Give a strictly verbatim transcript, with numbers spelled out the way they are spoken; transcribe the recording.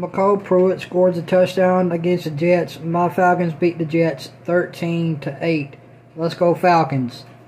mycole Pruitt scores a touchdown against the Jets. My Falcons beat the Jets thirteen to eight. Let's go Falcons.